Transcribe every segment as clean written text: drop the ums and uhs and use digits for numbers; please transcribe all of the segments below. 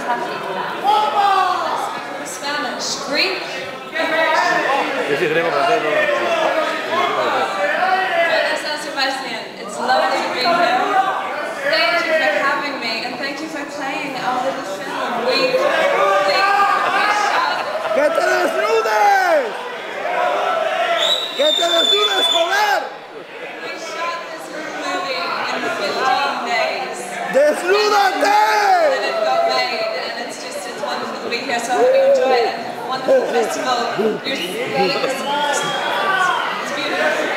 esta película? Spanish, Greek. Yo sí griego, pero San Sebastian, it's lovely to be here. Thank you for having me, and thank you for playing our little film. We shot. ¡Que te desnudes! ¡Que te desnudes, joder! We shot this movie in 15 days. ¡Desnúdate! And it got made, and it's wonderful to be here. So I hope you enjoy it. And have a wonderful festival. Your space. It's beautiful.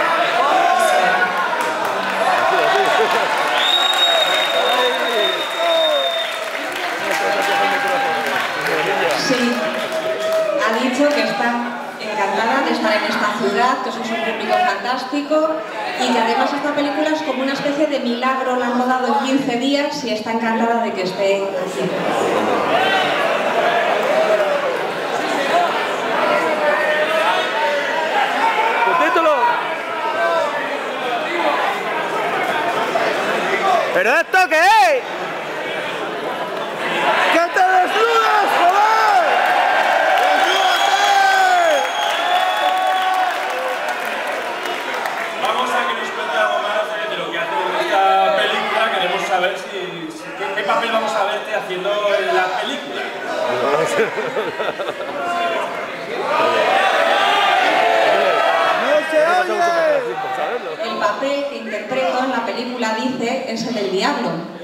Sí, ha dicho que está encantada de estar en esta ciudad, que sois un público fantástico y que además esta película es como una especie de milagro, la han rodado en 15 días y está encantada de que esté aquí. ¿Pero esto qué es? ¡Que te desnudas, joder! ¡Desnúdate! Vamos a que nos cuente algo más de lo que hace en esta película. Queremos saber qué papel vamos a verte haciendo en la película. ¡No se oye! El papel que interpreto en la película, dice, es el del diablo.